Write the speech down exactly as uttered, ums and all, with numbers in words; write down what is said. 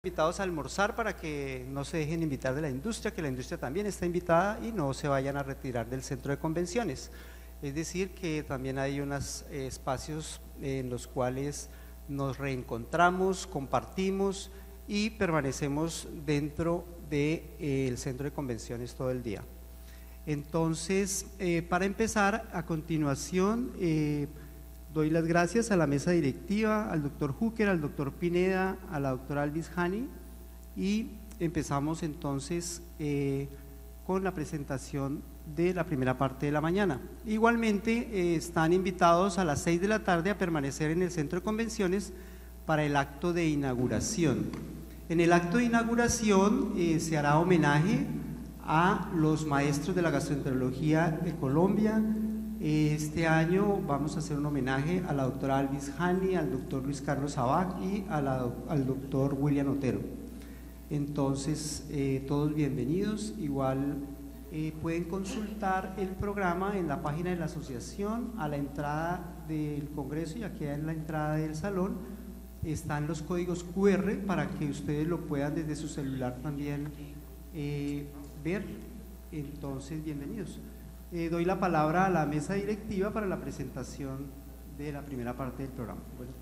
Invitados a almorzar para que no se dejen invitar de la industria, que la industria también está invitada y no se vayan a retirar del centro de convenciones. Es decir, que también hay unos eh, espacios en los cuales nos reencontramos, compartimos y permanecemos dentro del de, eh, centro de convenciones todo el día. Entonces, eh, para empezar, a continuación, eh, doy las gracias a la mesa directiva, al doctor Hooker, al doctor Pineda, a la doctora Alvis Hani y empezamos entonces eh, con la presentación de la primera parte de la mañana. Igualmente eh, están invitados a las seis de la tarde a permanecer en el centro de convenciones para el acto de inauguración. En el acto de inauguración eh, se hará homenaje a los maestros de la gastroenterología de Colombia. Este año vamos a hacer un homenaje a la doctora Alvis Hani, al doctor Luis Carlos Sabac y a la, al doctor William Otero. Entonces, eh, todos bienvenidos. Igual eh, pueden consultar el programa en la página de la asociación. A la entrada del congreso y aquí en la entrada del salón están los códigos cu erre para que ustedes lo puedan desde su celular también eh, ver. Entonces, bienvenidos. Eh, doy la palabra a la mesa directiva para la presentación de la primera parte del programa. Bueno.